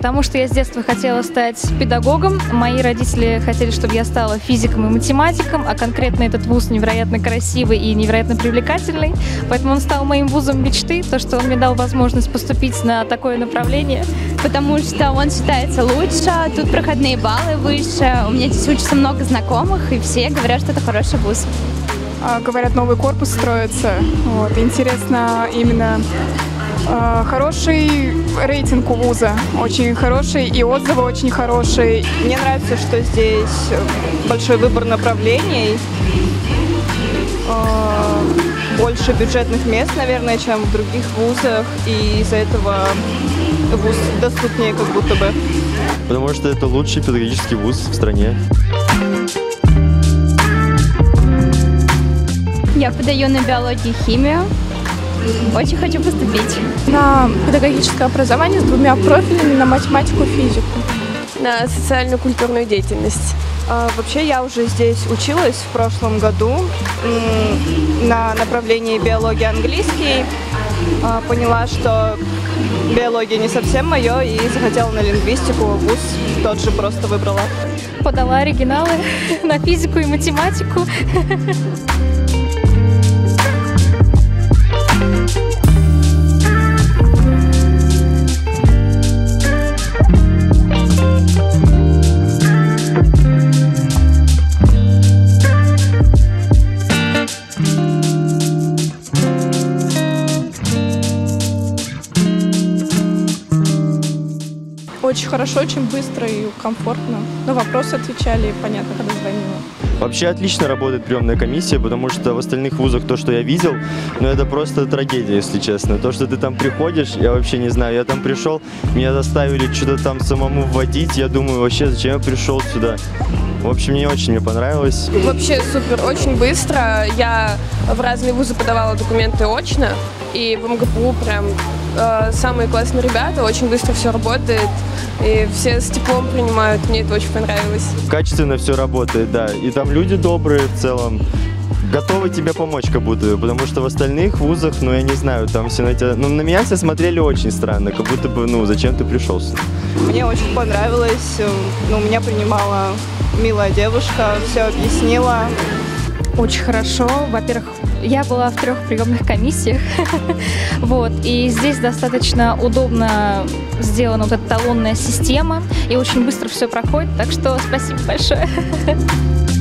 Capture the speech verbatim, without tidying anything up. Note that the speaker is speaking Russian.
Потому что я с детства хотела стать педагогом. Мои родители хотели, чтобы я стала физиком и математиком, а конкретно этот вуз невероятно красивый и невероятно привлекательный. Поэтому он стал моим вузом мечты, то, что он мне дал возможность поступить на такое направление. Потому что он считается лучше, тут проходные баллы выше, у меня здесь учатся много знакомых, и все говорят, что это хороший вуз. Говорят, новый корпус строится. Вот. Интересно именно э, хороший рейтинг у вуза, очень хороший, и отзывы очень хорошие. Мне нравится, что здесь большой выбор направлений, э, больше бюджетных мест, наверное, чем в других вузах, и из-за этого вуз доступнее как будто бы. Потому что это лучший педагогический вуз в стране. Я подаю на биологию и химию. Очень хочу поступить. На педагогическое образование с двумя профилями, на математику и физику. На социально-культурную деятельность. А, вообще я уже здесь училась в прошлом году на направлении биология английский. А, поняла, что биология не совсем мое, и захотела на лингвистику. Вуз тот же просто выбрала. Подала оригиналы на физику и математику. Очень хорошо, очень быстро и комфортно. На вопросы отвечали, понятно, когда звонила. Вообще отлично работает приемная комиссия, потому что в остальных вузах то, что я видел, ну это просто трагедия, если честно. То, что ты там приходишь, я вообще не знаю, я там пришел, меня заставили что-то там самому вводить, я думаю, вообще, зачем я пришел сюда? В общем, мне очень мне понравилось. Вообще супер, очень быстро. Я в разные вузы подавала документы очно, и в МГПУ прям э, самые классные ребята, очень быстро все работает, и все с теплом принимают, мне это очень понравилось. Качественно все работает, да, и там люди добрые в целом, готовы тебе помочь как будто, потому что в остальных вузах, ну я не знаю, там все на тебя, ну на меня все смотрели очень странно, как будто бы, ну зачем ты пришел сюда? Мне очень понравилось, ну меня принимала милая девушка, все объяснила. Очень хорошо. Во-первых, я была в трех приемных комиссиях, вот, и здесь достаточно удобно сделана вот эта талонная система, и очень быстро все проходит, так что спасибо большое.